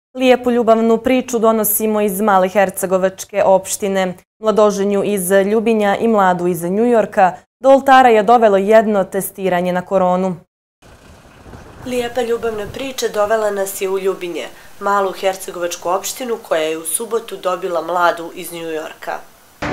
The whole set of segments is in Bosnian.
Lijepu ljubavnu priču donosimo iz Male Hercegovačke opštine. Mladoženju iz Ljubinja i mladu iz Njujorka do oltara je dovelo jedno testiranje na koronu. Lijepa ljubavna priča dovela nas je u Ljubinje, malu hercegovačku opštinu koja je u subotu dobila mladu iz Njujorka.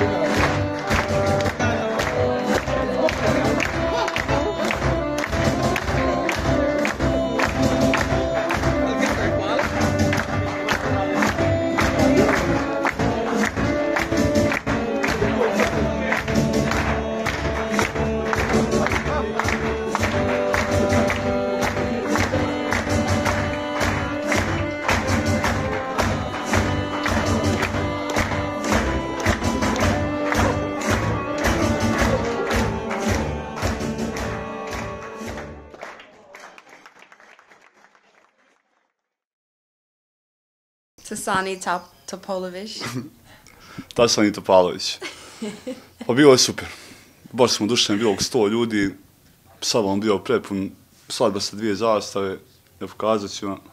Tasani Topolović. Tasani Topalović. Pa bilo je super. Baš smo dušeni, bilo oko 100 ljudi. Salon bio prepun, svadba sa 2 zastave. Ja pokazat ću vam.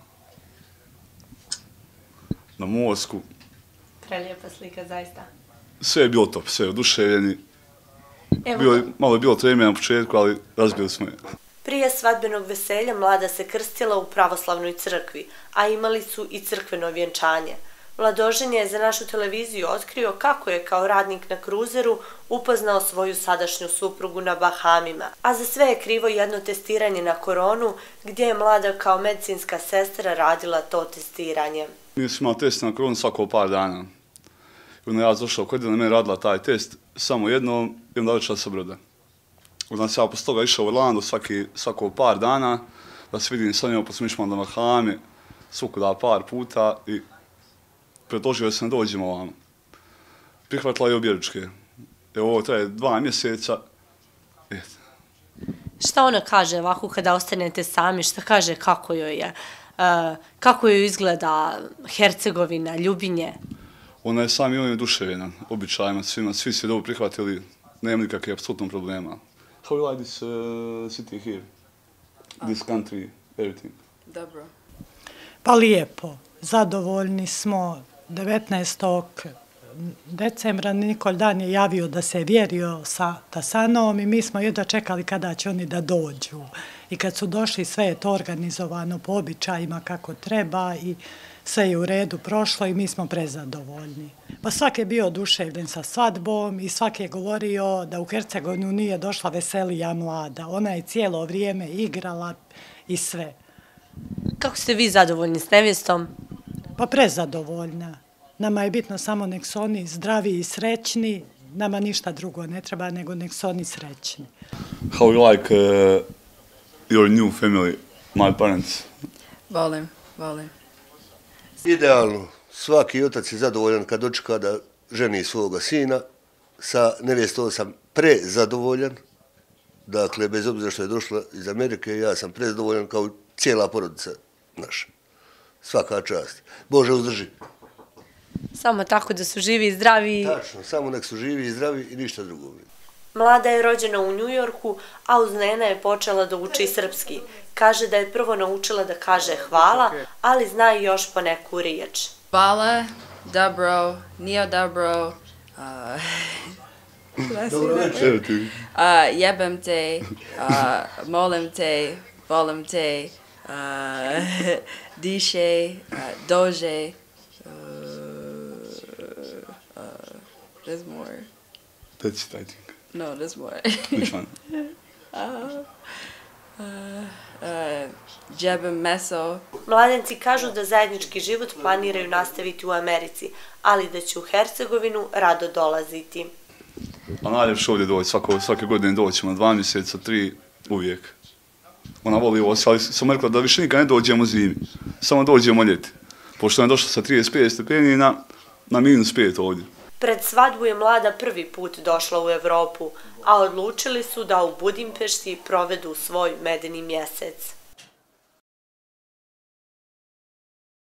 Na mozgu. Prelijepa slika, zaista. Sve je bilo top, sve je oduševljeni. Malo je bilo treme na početku, ali razbili smo je. Prije svadbenog veselja mlada se krstila u pravoslavnoj crkvi, a imali su i crkveno vjenčanje. Mladožen je za našu televiziju otkrio kako je kao radnik na kruzeru upoznao svoju sadašnju suprugu na Bahamima, a za sve je krivo jedno testiranje na koronu gdje je mlada kao medicinska sestra radila to testiranje. Mi smo imali test na koronu svako par dana. I onda ja došao kod jedna, meni radila taj test samo jednom i onda došla sa Broda. Onda sam ja posle toga išao u Orlando svako par dana da se vidim sa njom, pa smo išli na Bahame, svukuda par puta i predložio sam da dođemo ovamo. Prihvatila je objeručke. Evo, ovo traje 2 mjeseca. Šta ona kaže ovako kada ostanete sami, šta kaže kako joj je, kako joj izgleda Hercegovina, Ljubinje? Ona je sami on je oduševljena, običajima, svima, svi su je dobro prihvatili, nema nikakve apsolutno problema. How you like this city here? This country, everything? Dobro. Pa lijepo. Zadovoljni smo. 19. decembra Nikol Dan je javio da se vjerio sa Tasanom i mi smo jedva čekali kada će oni da dođu. I kad su došli, sve je to organizovano po običajima kako treba i sve je u redu prošlo i mi smo prezadovoljni. Pa svak je bio oduševljen sa svadbom i svak je govorio da u Hercegovinu nije došla veselija mlada. Ona je cijelo vrijeme igrala i sve. Kako ste vi zadovoljni s nevjestom? Pa prezadovoljna. Nama je bitno samo nek su oni zdravi i srećni. Nama ništa drugo ne treba nego nek su oni srećni. How you like your new family, my parents? Volim. Idealno. Svaki otac je zadovoljan kad dočeka da ženi svoga sina. Sa nevjestom sam prezadovoljan. Dakle, bez obzira što je došla iz Amerike, ja sam prezadovoljan kao cijela porodica naša. Svaka čast. Bože uzdrži. Samo tako da su živi i zdravi. Tačno, samo nek su živi i zdravi i ništa drugo. Mlada je rođena u Njujorku, a uz nena je počela da uči srpski. Kaže da je prvo naučila da kaže hvala, ali zna i još po neku riječ. Hvala, dobro, nije dobro, Dobro večer. jebem te, molim te, volim te, diše, dođe, there's more. That's it, I think. No, there's more. Which one? Jebem meso. Mladenci kažu da zajednički život planiraju nastaviti u Americi, ali da će u Hercegovinu rado dolaziti. A najljepše ovdje doći, svake godine doćemo, 2 mjeseca, 3, uvijek. Ona voli ovo, ali sam rekla da više nikad ne dođemo zimi, samo dođemo ljeti. Pošto je došla sa 35 stepeni na -5 ovdje. Pred svadbu je mlada prvi put došla u Evropu, a odlučili su da u Budimpešti provedu svoj medeni mjesec.